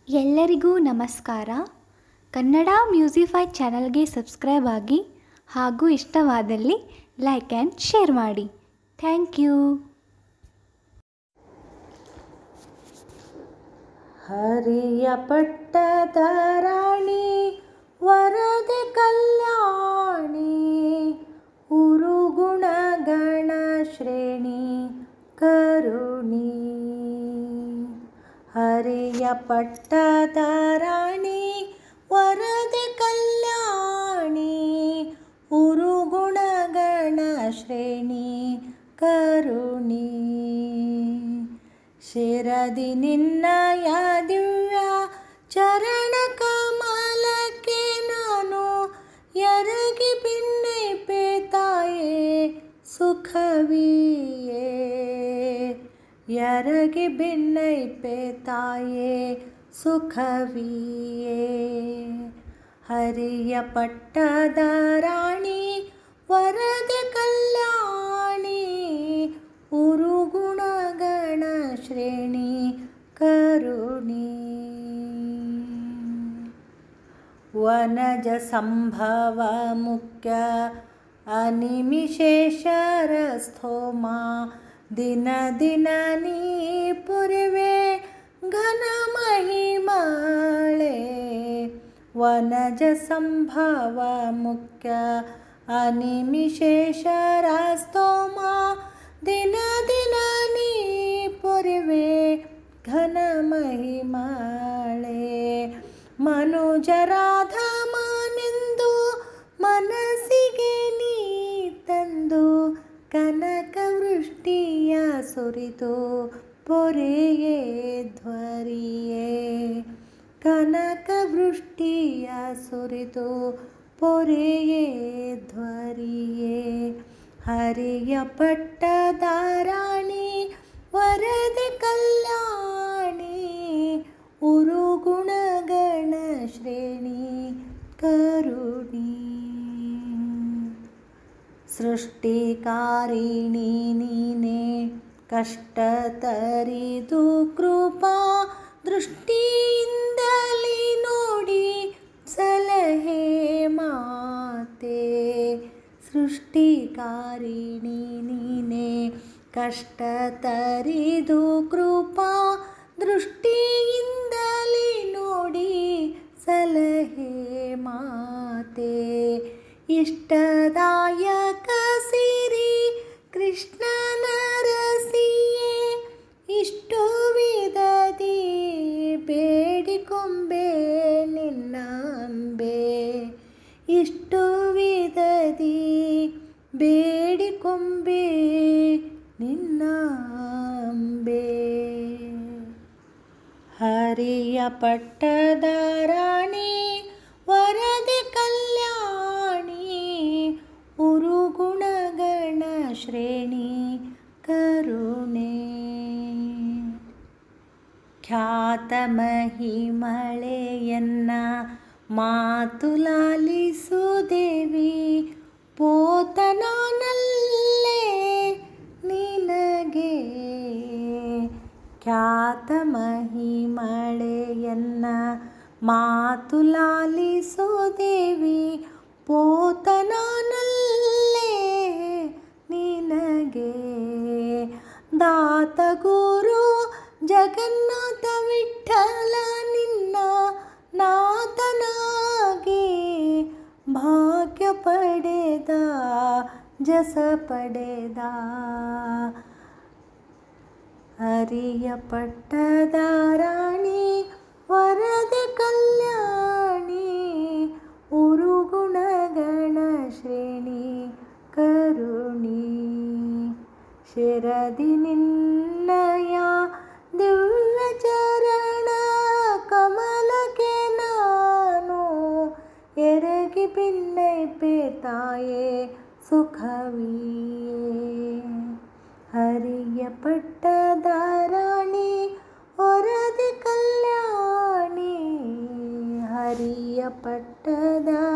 ಎಲ್ಲರಿಗೂ ನಮಸ್ಕಾರ. ಕನ್ನಡ ಮ್ಯೂಸಿಫೈ ಚಾನಲ್ಗೆ ಸಬ್ಸ್ಕ್ರೈಬ್ ಆಗಿ ಹಾಗೂ ಇಷ್ಟವಾದಲ್ಲಿ ಲೈಕ್ ಆ್ಯಂಡ್ ಶೇರ್ ಮಾಡಿ. Thank you. ಹರಿಯ ಪಟ್ಟದ ರಾಣಿ ವರದೆ ಕಲ್ಯಾಣಿ ಉರುಗುಣಗಣ ಶ್ರೇಣಿ ಕರುಣಿ. ಹರಿಯ ಪಟ್ಟದ ರಾಣಿ ವರದೆ ಕಲ್ಯಾಣಿ ಉರುಗುಣಗಣ ಶ್ರೇಣಿ ಕರುಣಿ. ಶಿರದಿ ನಿನ್ನಯ ದಿವ್ಯ ಚರಣ ಕಮಲಕ್ಕೆ ನಾನು ಎರಗಿ ಬಿನ್ನೈಪೆ ತಾಯೇ ಸುಖವಿಯೇ. ಎರಗಿ ಬಿನ್ನೈಪೆ ತಾಯೇ ಸುಖವಿಯೇ. ಹರಿಯ ಪಟ್ಟದ ರಾಣಿ ವರದೆ ಕಲ್ಯಾಣಿ ಉರುಗುಣಗಣ ಶ್ರೇಣಿ ಕರುಣಿ. ವನಜ ಸಂಭವ ಮುಖ್ಯ ಅನಿಮಿಷೇಶರ ಸ್ಥೋಮ ದಿನ ದಿನ ನೀ ಪುರಿವೆ ಘನ ಮಹಿಮಾಳೆ. ವನಜ ಸಂಭವ ಮುಖ್ಯ ಅನಿಮಿಷೇಶರ ಸ್ತೋಮ ದಿನ ದಿನ ನೀ ಪೊರಿವೆ ಘನ ಮಹಿಮಾಳೆ. ಮನುಜರಾಧಮನೆಂದು ಮನಸ್ಸಿಗೆ ನೀ ತಂದು ಕನಕ ವೃಷ್ಟಿಯ ಸುರಿದು ಪೊರೆಯೇ ಧ್ವರಿಯೇ. ಕನಕ ವೃಷ್ಟಿಯ ಸುರಿದು ಪೊರೆಯೇ ಧ್ವರಿಯೇ. ಹರಿಯ ಪಟ್ಟದ ರಾಣಿ ವರದೆ ಕಲ್ಯಾಣಿ ಉರುಗುಣಗಣ ಶ್ರೇಣಿ ಕರುಣಿ. ಸೃಷ್ಟಿಕಾರಿಣಿ ನೀನೆ ಕಷ್ಟ ತರಿದು ಕೃಪಾ ದೃಷ್ಟಿಯಿಂದಲೇ ನೋಡಿ ಸಲಹೆ ಮಾತೆ. ಸೃಷ್ಟಿಕಾರಿಣಿ ನೀನೆ ಕಷ್ಟ ತರಿದು ಕೃಪಾ ದೃಷ್ಟಿಯಿಂದಲೇ ನೋಡಿ ಸಲಹೆ ಮಾತೆ. ಇಷ್ಟದಾಯಕ ಸಿರಿ ಕೃಷ್ಣನ ರಸಿಯೇ ಇಷ್ಟು ವಿಧದಿ ಬೇಡಿಕೊಂಬೆ ನಿನ್ನಂಬೆ. ಇಷ್ಟು ವಿಧದಿ ಬೇಡಿಕೊಂಬೆ ನಿನ್ನಂಬೆ. ಹರಿಯ ಪಟ್ಟದ ರಾಣಿ ವರದೆ ಕಲ್ಯಾಣಿ ಉರುಗುಣಗಣ ಶ್ರೇಣಿ ಕರುಣೆ. ಖ್ಯಾತ ಮಹಿಮಳೆಯನ್ನ ಮಾತು ಲಾಲಿಸು ದೇವಿ ಪೋತನಾನಲ್ಲೇ ನಿನಗೆ. ಖ್ಯಾತ ಮಹಿಮಳೆಯನ್ನ ಮಾತು ಲಾಲಿಸು ದೇವಿ ಪೋತನಾನಲ್ಲೇ ನಿನಗೆ. ದಾತ ಗುರು ಜಗನ್ನಾಥ ವಿಠಲ ನಿನ್ನ ನಾಥನಾಗಿ ಭಾಗ್ಯ ಪಡೆದ ಜಸ ಪಡೆದ. ಹರಿಯ ಪಟ್ಟದ ರಾಣಿ ವರದೆ ಕಲ್ಯಾಣಿ ಉರುಗುಣಗಣ ಶ್ರೇಣಿ ಕರುಣಿ. ಶಿರದಿ ನಿನ್ನಯ ದಿವ್ಯ ಚರಣ ಕಮಲಕ್ಕೆ ನಾನು ಎರಗಿ ಬಿನ್ನೈಪೆ ತಾಯೇ ಸುಖವಿಯೇ. ಹರಿಯ ಪಟ್ಟದ ರಾಣಿ ವರದೆ ಕಲ್ಯಾಣಿ ಹರಿಯ ಪಟ್ಟದ